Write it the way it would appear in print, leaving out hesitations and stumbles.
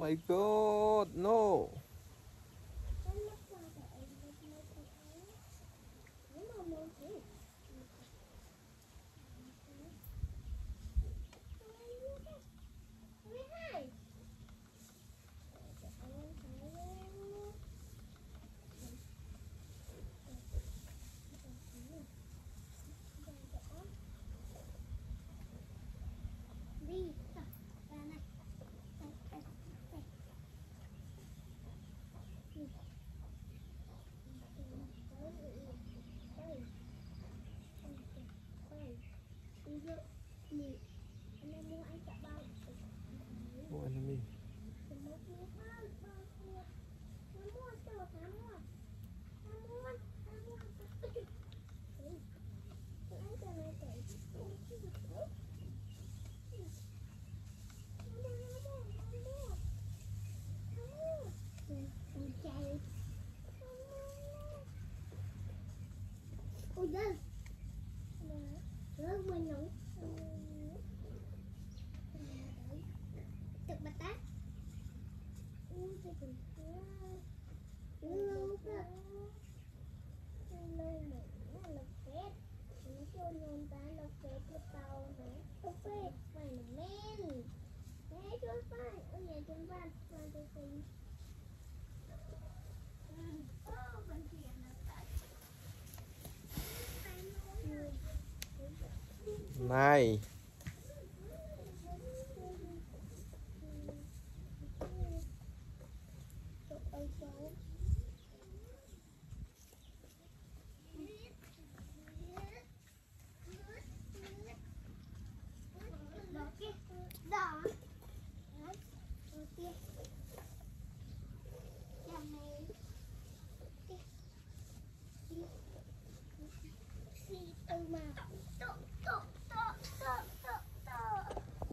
my god, no. Mua anh mình. Ôi giời, rớt mình nóng. Thực bật tát. Lâu cơ. Lâu mà nó lọc phết. Nó cho nôn ta lọc phết lọc tàu hả? Lọc phết, phải nó men. Nè chôn phải, ôi nhà chôn van, van tôi xin. Này.